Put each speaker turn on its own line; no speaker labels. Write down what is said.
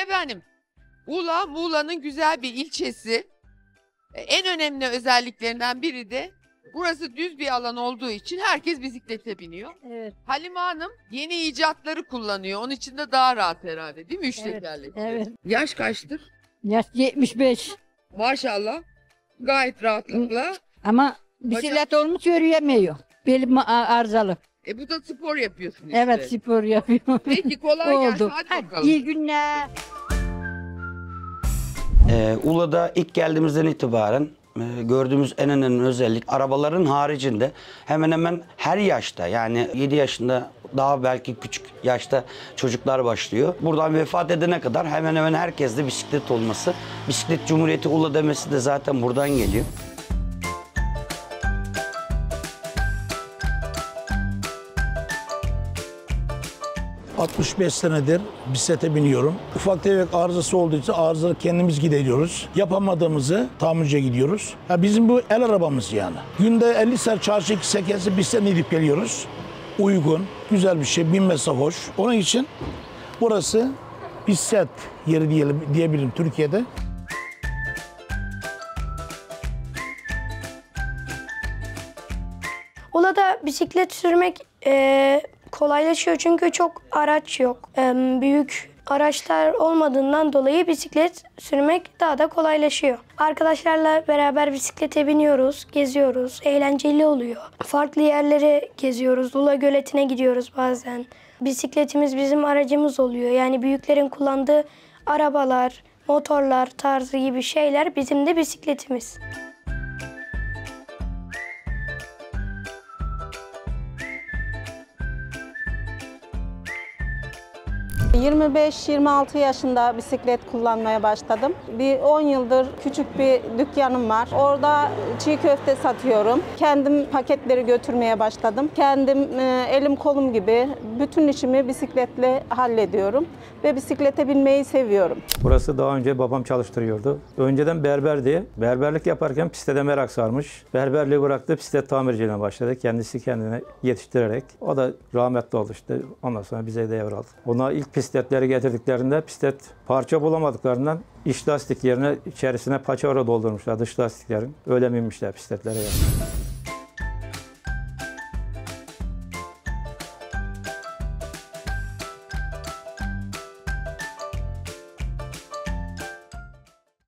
efendim, Ula, Muğla'nın güzel bir ilçesi. En önemli özelliklerinden biri de burası düz bir alan olduğu için herkes bisiklete biniyor.
Evet.
Halime Hanım yeni icatları kullanıyor. Onun için de daha rahat herhalde, değil mi? Üç
Evet,
tekerlekli.
evet.
Yaş kaçtır?
Yaş 75.
Maşallah. Gayet rahatlıkla.
Ama bisiklet olmuş yürüyemiyor. Belim arızalı.
Bu da spor yapıyorsun işte.
Evet, spor yapıyor.
Peki, kolay gelsin.
Oldu.
Hadi bakalım.
İyi günler.
Ula'da ilk geldiğimizden itibaren gördüğümüz en önemli özellik arabaların haricinde hemen hemen her yaşta, yani 7 yaşında daha belki küçük yaşta çocuklar başlıyor. Buradan vefat edene kadar hemen hemen herkeste bisiklet olması. Bisiklet Cumhuriyeti Ula demesi de zaten buradan geliyor.
...65 senedir bisiklete biniyorum. Ufak tefek arızası olduğu için arızaları kendimiz gideriyoruz. Yapamadığımızı tamirciye gidiyoruz. Ya bizim bu el arabamız yani. Günde 50 sefer çarşı 2 sekesi bisikletle gidip geliyoruz. Uygun, güzel bir şey, binmesi hoş. Onun için burası bisiklet yeri diyebilirim Türkiye'de.
Ula'da bisiklet sürmek kolaylaşıyor çünkü çok araç yok. Büyük araçlar olmadığından dolayı bisiklet sürmek daha da kolaylaşıyor. Arkadaşlarla beraber bisiklete biniyoruz, geziyoruz, eğlenceli oluyor. Farklı yerlere geziyoruz, Ula Göleti'ne gidiyoruz bazen. Bisikletimiz bizim aracımız oluyor. Yani büyüklerin kullandığı arabalar, motorlar tarzı gibi şeyler bizim de bisikletimiz.
...25-26 yaşında bisiklet kullanmaya başladım. Bir 10 yıldır küçük bir dükkanım var. Orada çiğ köfte satıyorum. Kendim paketleri götürmeye başladım. Kendim elim kolum gibi bütün işimi bisikletle hallediyorum. Ve bisiklete binmeyi seviyorum.
Burası daha önce babam çalıştırıyordu. Önceden berberdi. Berberlik yaparken bisiklete merak sarmış. Berberliği bıraktı, bisiklet tamirciliğine başladı. Kendisi kendine yetiştirerek. O da rahmetli oldu işte. Ondan sonra bize devraldı. Ona ilk bisikletleri getirdiklerinde bisiklet parça bulamadıklarından iç lastik yerine içerisine paçavra doldurmuşlar dış lastiklerin. Öyle binmişler bisikletlere yani.